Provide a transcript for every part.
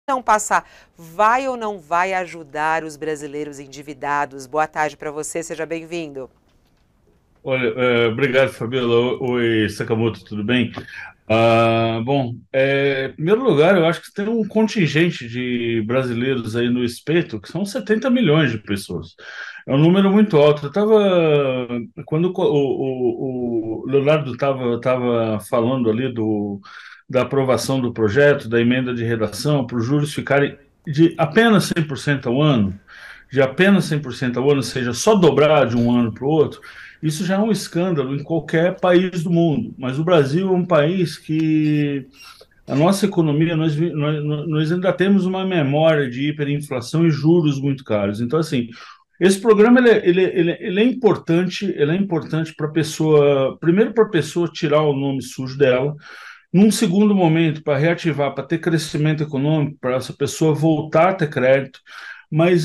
não passar, vai ou não vai ajudar os brasileiros endividados? Boa tarde para você, seja bem-vindo. Olha, obrigado, Fabiola. Oi, Sakamoto, tudo bem? Bom, em primeiro lugar, eu acho que tem um contingente de brasileiros aí no espeto, que são 70 milhões de pessoas. É um número muito alto. Quando o Leonardo estava falando ali da aprovação do projeto, da emenda de redação, para os juros ficarem de apenas 100% ao ano, de apenas 100% ao ano, ou seja, só dobrar de um ano para o outro. Isso já é um escândalo em qualquer país do mundo, mas o Brasil é um país que a nossa economia, nós ainda temos uma memória de hiperinflação e juros muito caros. Então, assim, esse programa ele é importante para a pessoa, primeiro para a pessoa tirar o nome sujo dela, num segundo momento, para reativar, para ter crescimento econômico, para essa pessoa voltar a ter crédito. Mas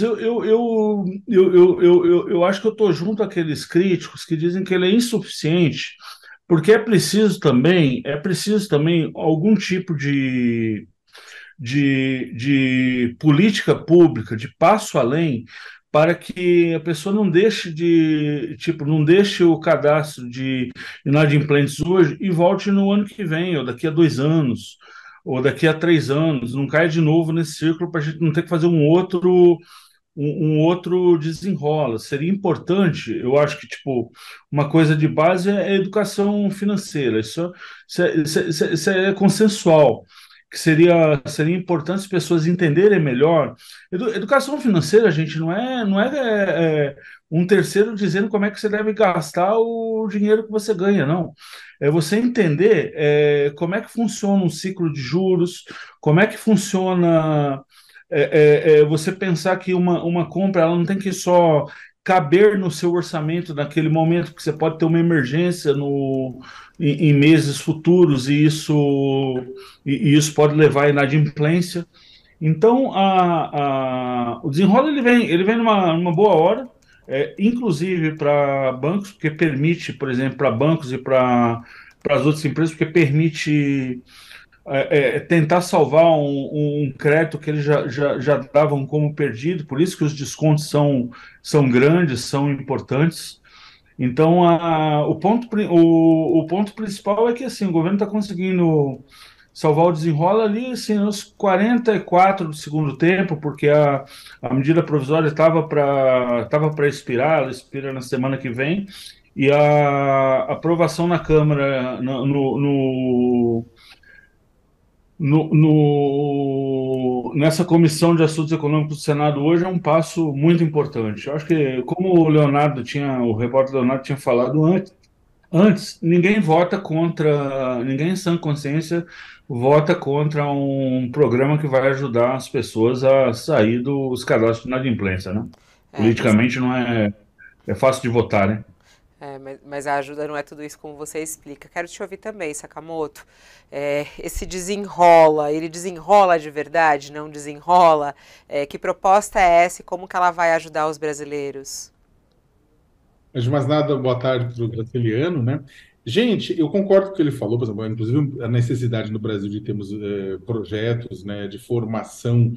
eu acho que eu estou junto àqueles críticos que dizem que ele é insuficiente, porque é preciso também algum tipo de política pública, de passo além, para que a pessoa não deixe não deixe o cadastro de inadimplentes hoje e volte no ano que vem, ou daqui a 2 anos, ou daqui a 3 anos, não caia de novo nesse círculo para a gente não ter que fazer um outro desenrola. Seria importante, eu acho que, tipo, uma coisa de base é a educação financeira. Isso é consensual, que seria importante as pessoas entenderem melhor. Educação financeira, gente, não é um terceiro dizendo como é que você deve gastar o dinheiro que você ganha, não. É você entender como é que funciona um ciclo de juros, como é que funciona você pensar que uma compra ela não tem que só caber no seu orçamento naquele momento, porque você pode ter uma emergência em meses futuros e isso pode levar à inadimplência. Então, o desenrola ele vem numa boa hora, inclusive para bancos, porque permite, por exemplo, para bancos e para as outras empresas, porque permite tentar salvar um crédito que eles já davam como perdido, por isso que os descontos são grandes, são importantes. Então, o ponto principal é que assim, o governo está conseguindo salvar o desenrola ali assim, nos 44 do segundo tempo, porque a medida provisória estava para expirar, ela expira na semana que vem, e a aprovação na Câmara, nessa Comissão de Assuntos Econômicos do Senado hoje é um passo muito importante. Eu acho que, como o repórter Leonardo tinha falado antes, ninguém vota contra, ninguém em sã consciência vota contra um programa que vai ajudar as pessoas a sair dos cadastros de inadimplência, né? É, mas Politicamente não é fácil de votar, né? mas a ajuda não é tudo isso como você explica. Quero te ouvir também, Sakamoto. Esse desenrola, ele desenrola de verdade, não desenrola? Que proposta é essa e como que ela vai ajudar os brasileiros? Antes de mais nada, boa tarde para o Graciliano, né? Gente, eu concordo com o que ele falou, por exemplo, inclusive a necessidade no Brasil de termos projetos, né, de formação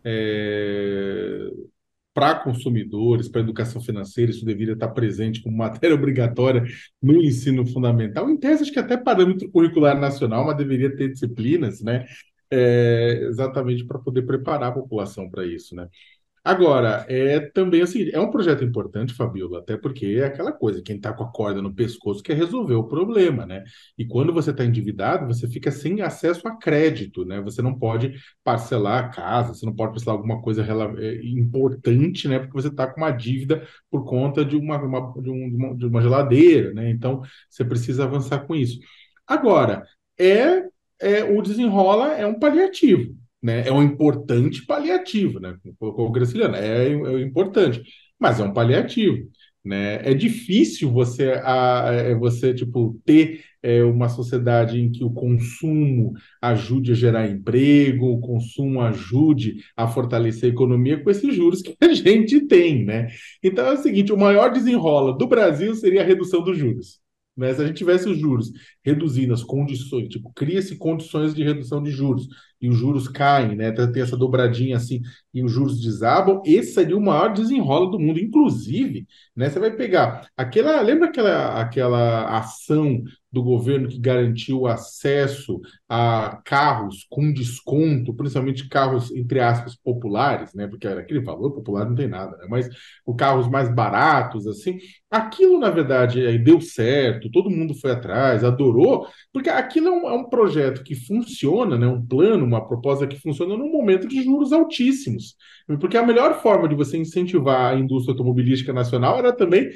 para consumidores, para educação financeira, isso deveria estar presente como matéria obrigatória no ensino fundamental. Em tese, acho que até parâmetro curricular nacional, mas deveria ter disciplinas, né, exatamente para poder preparar a população para isso, né? Agora, também assim, é um projeto importante, Fabiola, até porque é aquela coisa, quem está com a corda no pescoço quer resolver o problema, né? E quando você está endividado, você fica sem acesso a crédito, né? Você não pode parcelar a casa, você não pode parcelar alguma coisa importante, né? Porque você está com uma dívida por conta de uma geladeira, né? Então, você precisa avançar com isso. Agora, o desenrola é um paliativo, né? É um importante paliativo, né? Como colocou o Graciliano, importante, mas é um paliativo, né? É difícil você tipo ter uma sociedade em que o consumo ajude a gerar emprego, o consumo ajude a fortalecer a economia com esses juros que a gente tem, né? Então é o seguinte, o maior desenrola do Brasil seria a redução dos juros. né? Se a gente tivesse os juros reduzindo as condições, tipo, cria-se condições de redução de juros, e os juros caem, né? Tem essa dobradinha assim, e os juros desabam, esse seria o maior desenrola do mundo. Inclusive, né, você vai pegar lembra aquela ação do governo que garantiu o acesso a carros com desconto, principalmente carros, entre aspas, populares, né? Porque era aquele valor popular não tem nada, né? Mas os carros mais baratos, assim, aquilo, na verdade, aí deu certo, todo mundo foi atrás, adorou, porque aquilo é um projeto que funciona, né? Um plano, uma proposta que funciona num momento de juros altíssimos. Porque a melhor forma de você incentivar a indústria automobilística nacional era também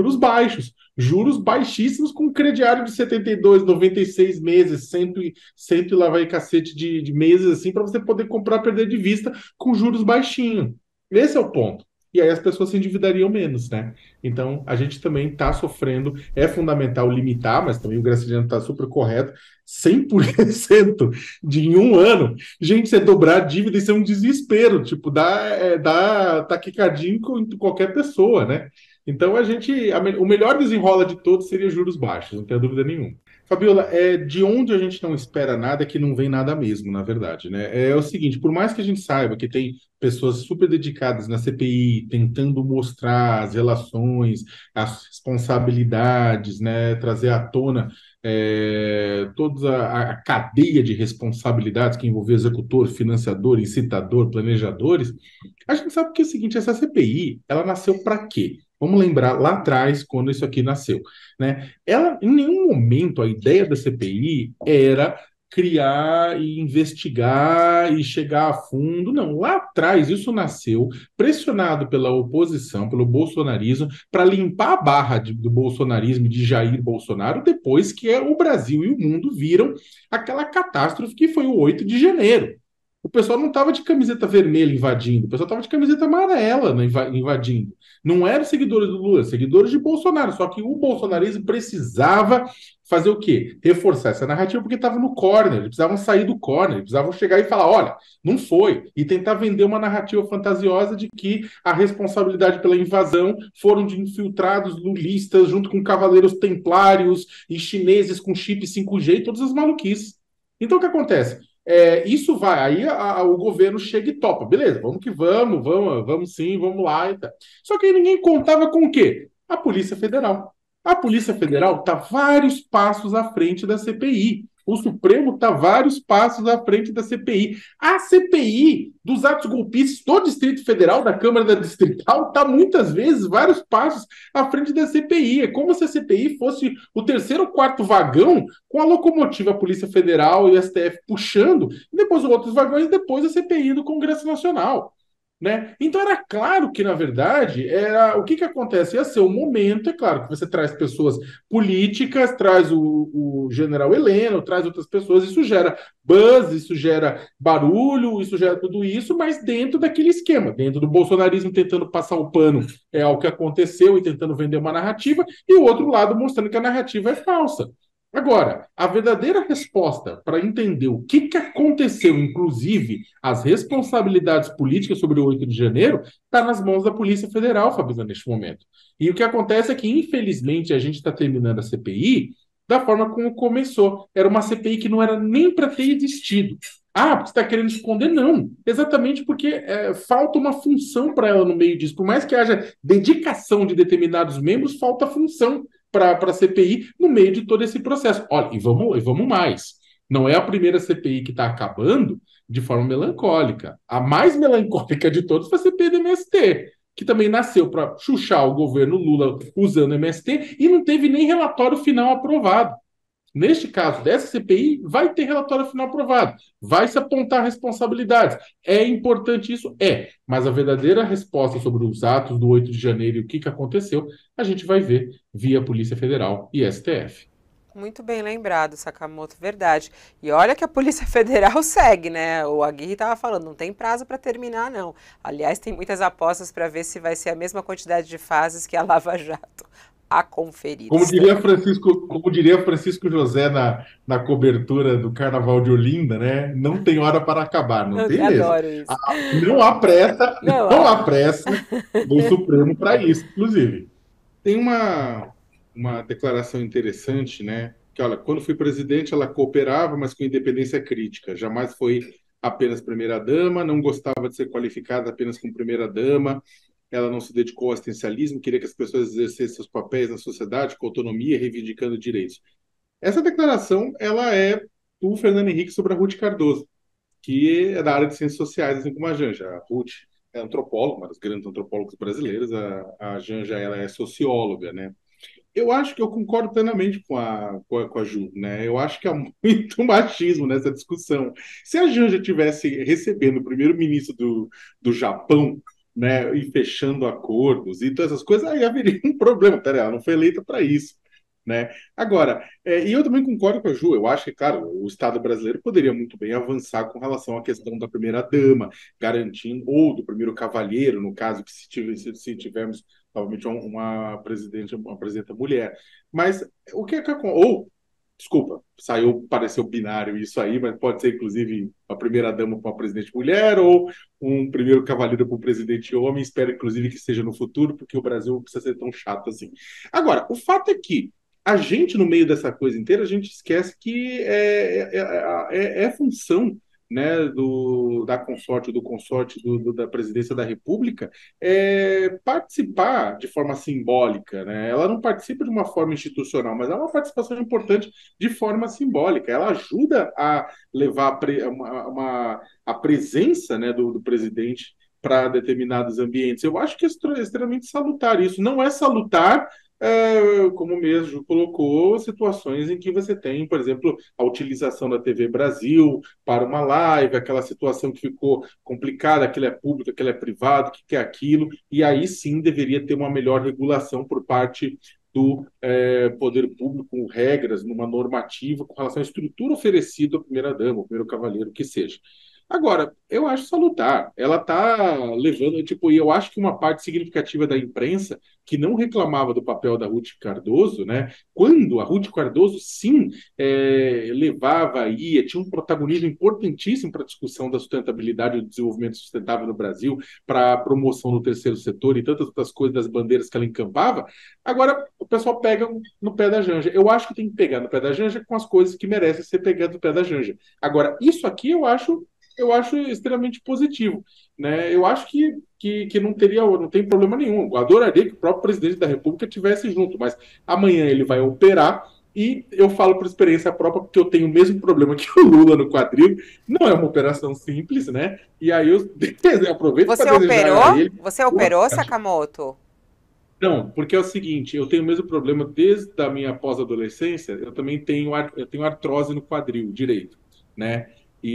juros baixíssimos com crediário de 72, 96 meses, 100 e lá vai cacete de meses assim, para você poder comprar, perder de vista com juros baixinhos. Esse é o ponto. E aí as pessoas se endividariam menos, né? Então, a gente também está sofrendo. É fundamental limitar, mas também o Graciliano está super correto. 100% de em um ano. Gente, você dobrar a dívida, isso é um desespero. Tipo, dá taquicardia em qualquer pessoa, né? Então, o melhor desenrola de todos seria juros baixos, não tenho dúvida nenhuma. Fabiola, de onde a gente não espera nada é que não vem nada mesmo, na verdade, né? É o seguinte, por mais que a gente saiba que tem pessoas super dedicadas na CPI, tentando mostrar as relações, as responsabilidades, né? Trazer à tona toda a cadeia de responsabilidades que envolve executor, financiador, incitador, planejadores, a gente sabe que é o seguinte, essa CPI, ela nasceu para quê? Vamos lembrar lá atrás, quando isso aqui nasceu, né? Ela, em nenhum momento, a ideia da CPI era criar e investigar e chegar a fundo. Não, lá atrás isso nasceu pressionado pela oposição, pelo bolsonarismo, para limpar a barra do bolsonarismo de Jair Bolsonaro, depois que o Brasil e o mundo viram aquela catástrofe que foi o 8 de janeiro. O pessoal não estava de camiseta vermelha invadindo, o pessoal estava de camiseta amarela invadindo. Não eram seguidores do Lula, seguidores de Bolsonaro. Só que o bolsonarismo precisava fazer o quê? Reforçar essa narrativa porque estava no corner. Eles precisavam sair do corner, eles precisavam chegar e falar: olha, não foi. E tentar vender uma narrativa fantasiosa de que a responsabilidade pela invasão foram de infiltrados lulistas junto com cavaleiros templários e chineses com chip 5G e todas as maluquices. Então o que acontece? Isso vai, aí o governo chega e topa, beleza, vamos que vamos sim, vamos lá e tal. Só que aí ninguém contava com o quê? A Polícia Federal. A Polícia Federal está vários passos à frente da CPI. O Supremo está vários passos à frente da CPI. A CPI dos atos golpistas do Distrito Federal, da Câmara da Distrital, está muitas vezes vários passos à frente da CPI. É como se a CPI fosse o terceiro ou quarto vagão com a locomotiva Polícia Federal e STF puxando, e depois os outros vagões, depois a CPI do Congresso Nacional. Né? Então era claro que, na verdade, o que acontece? Ia ser o momento, é claro, que você traz pessoas políticas, traz o general Heleno, traz outras pessoas, isso gera buzz, isso gera barulho, isso gera tudo isso, mas dentro daquele esquema, dentro do bolsonarismo tentando passar o pano ao que aconteceu e tentando vender uma narrativa, e o outro lado mostrando que a narrativa é falsa. Agora, a verdadeira resposta para entender o que aconteceu, inclusive as responsabilidades políticas sobre o 8 de janeiro, está nas mãos da Polícia Federal, Fabrício, neste momento. E o que acontece é que, infelizmente, a gente está terminando a CPI da forma como começou. Era uma CPI que não era nem para ter existido. Ah, porque você está querendo esconder? Não. Exatamente porque falta uma função para ela no meio disso. Por mais que haja dedicação de determinados membros, falta função para a CPI no meio de todo esse processo. Olha, e vamos mais. Não é a primeira CPI que está acabando de forma melancólica. A mais melancólica de todas foi a CPI do MST, que também nasceu para chuchar o governo Lula usando o MST e não teve nem relatório final aprovado. Neste caso, dessa CPI, vai ter relatório final aprovado, vai se apontar responsabilidades. É importante isso? Mas a verdadeira resposta sobre os atos do 8 de janeiro e o que aconteceu, a gente vai ver via Polícia Federal e STF. Muito bem lembrado, Sakamoto, verdade. E olha que a Polícia Federal segue, né? O Aguirre estava falando, não tem prazo para terminar, não. Aliás, tem muitas apostas para ver se vai ser a mesma quantidade de fases que a Lava Jato. A conferir. Como diria Francisco José na cobertura do Carnaval de Olinda, né? Não tem hora para acabar, não tem mesmo. Adoro isso. Não há pressa, não há pressa do Supremo para isso, inclusive. Tem uma declaração interessante, né? Que, olha, quando fui presidente, ela cooperava, mas com independência crítica. Jamais foi apenas primeira-dama, não gostava de ser qualificada apenas como primeira-dama. Ela não se dedicou ao assistencialismo, queria que as pessoas exercessem seus papéis na sociedade com autonomia, reivindicando direitos. Essa declaração, ela é do Fernando Henrique sobre a Ruth Cardoso, que é da área de ciências sociais, assim como a Janja. A Ruth é antropóloga, uma das grandes antropólogas brasileiras. A Janja, ela é socióloga, né? Eu acho que eu concordo plenamente com a Ju, né? Eu acho que há muito machismo nessa discussão. Se a Janja tivesse recebendo o primeiro-ministro do Japão, né, e fechando acordos e todas essas coisas, aí haveria um problema. Pera, ela não foi eleita para isso, né? Agora, e eu também concordo com a Ju, eu acho que, claro, o Estado brasileiro poderia muito bem avançar com relação à questão da primeira-dama, garantindo, ou do primeiro cavalheiro, no caso, que se tivermos novamente uma presidenta mulher. Mas o que é que ou desculpa, pareceu binário isso aí, mas pode ser inclusive a primeira-dama com a presidente mulher ou um primeiro cavaleiro com o presidente homem. Espero, inclusive, que seja no futuro, porque o Brasil não precisa ser tão chato assim. Agora, o fato é que a gente, no meio dessa coisa inteira, a gente esquece que é função, né, da consorte, do consorte da presidência da República, participar de forma simbólica, né? Ela não participa de uma forma institucional, mas é uma participação importante de forma simbólica. Ela ajuda a levar a presença, né, do presidente para determinados ambientes. Eu acho que é extremamente salutar isso. Não é salutar, como mesmo colocou, situações em que você tem, por exemplo, a utilização da TV Brasil para uma live, aquela situação que ficou complicada, aquilo é público, aquilo é privado, o que é aquilo, e aí sim deveria ter uma melhor regulação por parte do poder público, com regras, numa normativa com relação à estrutura oferecida à primeira-dama, ao primeiro cavaleiro, o que seja. Agora, eu acho salutar. Ela está levando, tipo, e eu acho que uma parte significativa da imprensa que não reclamava do papel da Ruth Cardoso, né? Quando a Ruth Cardoso, sim, levava, ia, tinha um protagonismo importantíssimo para a discussão da sustentabilidade e do desenvolvimento sustentável no Brasil, para a promoção do terceiro setor e tantas outras coisas das bandeiras que ela encampava. Agora, o pessoal pega no pé da Janja. Eu acho que tem que pegar no pé da Janja com as coisas que merecem ser pegadas no pé da Janja. Agora, isso aqui eu acho extremamente positivo, né? Eu acho que não tem problema nenhum. Eu adoraria que o próprio presidente da República estivesse junto, mas amanhã ele vai operar e eu falo por experiência própria, porque eu tenho o mesmo problema que o Lula no quadril. Não é uma operação simples, né? E aí eu aproveito para desejar a ele. Você operou, Sakamoto? Não, porque é o seguinte, eu tenho o mesmo problema desde a minha pós-adolescência, eu também tenho artrose no quadril direito, né?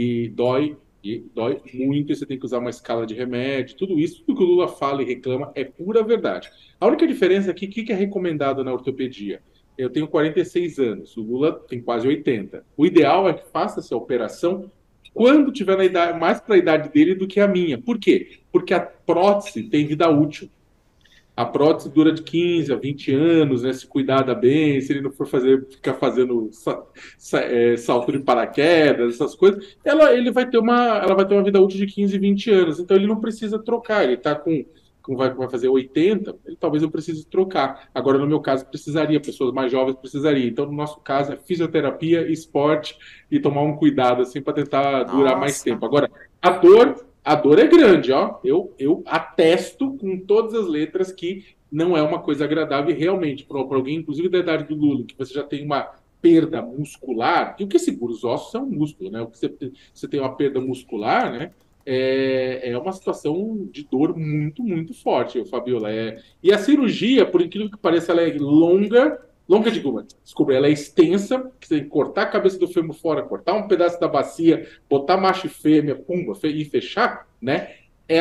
E dói muito, e você tem que usar uma escala de remédio, tudo isso, tudo que o Lula fala e reclama é pura verdade. A única diferença aqui, o que é recomendado na ortopedia? Eu tenho 46 anos, o Lula tem quase 80. O ideal é que faça essa operação quando tiver na idade, mais para a idade dele do que a minha. Por quê? Porque a prótese tem vida útil. A prótese dura de 15 a 20 anos, né? Se cuidada bem, se ele não for ficar fazendo salto de paraquedas, essas coisas, ela vai ter uma vida útil de 15, 20 anos. Então ele não precisa trocar, ele está vai fazer 80, ele talvez não precise trocar. Agora, no meu caso, precisaria, pessoas mais jovens precisariam. Então, no nosso caso, é fisioterapia, esporte e tomar um cuidado assim para tentar durar mais tempo. Agora, a dor é grande, ó. Eu atesto com todas as letras que não é uma coisa agradável e realmente, para alguém, inclusive da idade do Lula, que você já tem uma perda muscular, e o que segura os ossos é um músculo, né? O que você tem uma perda muscular, né? É uma situação de dor muito, muito forte, Fabiola. E a cirurgia, por incrível que pareça, ela é longa de goma. Desculpa, ela é extensa, você tem que cortar a cabeça do fêmur fora, cortar um pedaço da bacia, botar macho e fêmea, pumba, e fechar, né?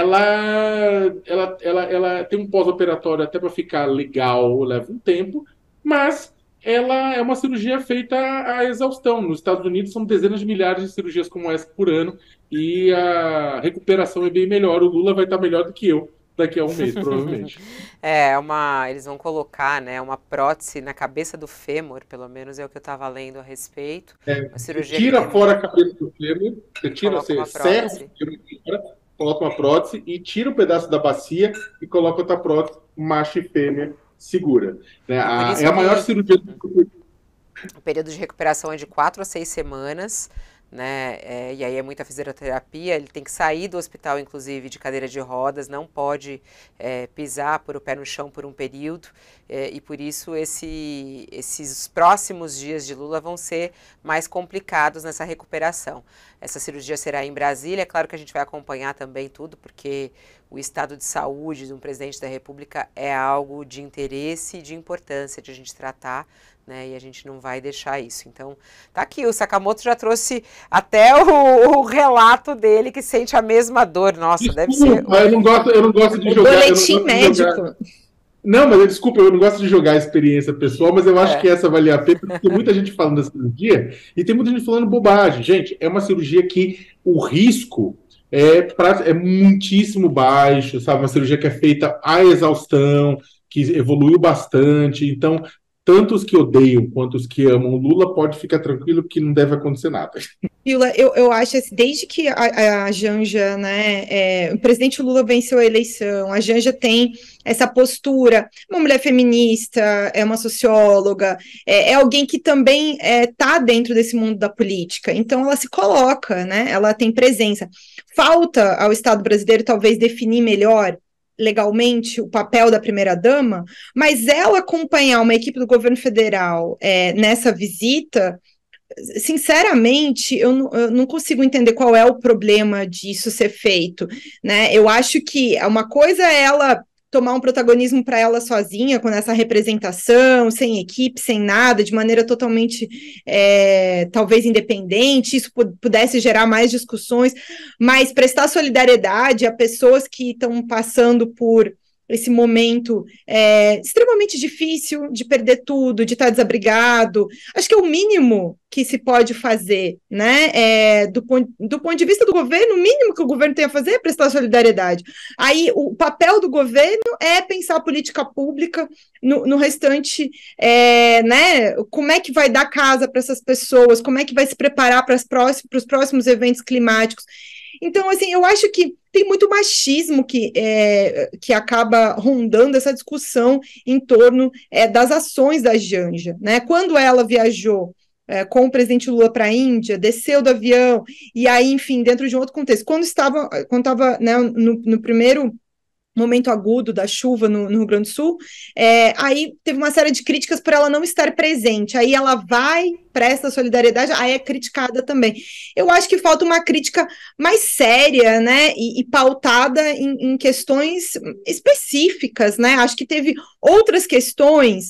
Ela tem um pós-operatório até para ficar legal, leva um tempo, mas ela é uma cirurgia feita à exaustão. Nos Estados Unidos são dezenas de milhares de cirurgias como essa por ano e a recuperação é bem melhor. O Lula vai estar melhor do que eu daqui a um mês, provavelmente. Eles vão colocar, né, uma prótese na cabeça do fêmur, pelo menos é o que eu estava lendo a respeito. Uma cirurgia tira fora a cabeça do fêmur, você serra o fêmur fora, coloca uma prótese e tira um pedaço da bacia e coloca outra prótese, macho e fêmea, segura. Né? E É a maior cirurgia. o período de recuperação é de 4 a 6 semanas, né? E aí é muita fisioterapia. Ele tem que sair do hospital, inclusive, de cadeira de rodas, não pode pisar, pôr o pé no chão por um período. E por isso esses próximos dias de Lula vão ser mais complicados nessa recuperação. Essa cirurgia será em Brasília. É claro que a gente vai acompanhar também tudo, porque o estado de saúde de um presidente da República é algo de interesse e de importância de a gente tratar, né? E a gente não vai deixar isso. Então, tá aqui, o Sakamoto já trouxe até o relato dele, que sente a mesma dor. Nossa, deve ser... Eu não gosto de jogar... boletim médico. Não, mas desculpa, eu não gosto de jogar a experiência pessoal, mas eu acho que essa vale a pena, porque tem muita gente falando da cirurgia e tem muita gente falando bobagem. Gente, é uma cirurgia que o risco é muitíssimo baixo, sabe? Uma cirurgia que é feita à exaustão, que evoluiu bastante. Então, tanto os que odeiam quanto os que amam o Lula, pode ficar tranquilo que não deve acontecer nada. Vila, eu acho assim, desde que a Janja, né, o presidente Lula venceu a eleição, a Janja tem essa postura, uma mulher feminista, é uma socióloga, é alguém que também está dentro desse mundo da política, então ela se coloca, né, ela tem presença. Falta ao Estado brasileiro talvez definir melhor legalmente o papel da primeira-dama, mas ela acompanhar uma equipe do governo federal nessa visita, sinceramente, eu não consigo entender qual é o problema disso ser feito, né? Eu acho que uma coisa é ela tomar um protagonismo para ela sozinha, com essa representação, sem equipe, sem nada, de maneira totalmente, talvez, independente, isso pudesse gerar mais discussões, mas prestar solidariedade a pessoas que estão passando por esse momento extremamente difícil de perder tudo, de estar desabrigado. Acho que é o mínimo que se pode fazer, né? Do ponto de vista do governo, o mínimo que o governo tem a fazer é prestar solidariedade. Aí o papel do governo é pensar a política pública no restante, né? Como é que vai dar casa para essas pessoas, como é que vai se preparar para os próximos eventos climáticos. Então, assim, eu acho que tem muito machismo que acaba rondando essa discussão em torno das ações da Janja, né? Quando ela viajou com o presidente Lula para a Índia, desceu do avião, e aí, enfim, dentro de um outro contexto, quando estava, né, no primeiro momento agudo da chuva no Rio Grande do Sul, aí teve uma série de críticas por ela não estar presente, aí ela vai, presta solidariedade, aí é criticada também. Eu acho que falta uma crítica mais séria, né, e pautada em questões específicas, né, acho que teve outras questões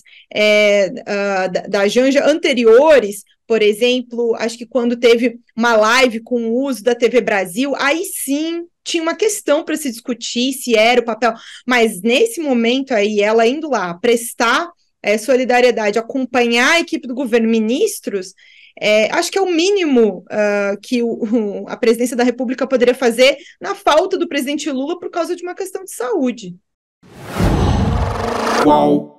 da Janja anteriores, por exemplo, acho que quando teve uma live com o uso da TV Brasil, aí sim tinha uma questão para se discutir se era o papel, mas nesse momento aí, ela indo lá prestar solidariedade, acompanhar a equipe do governo, ministros, acho que é o mínimo que a presidência da República poderia fazer na falta do presidente Lula por causa de uma questão de saúde. Qual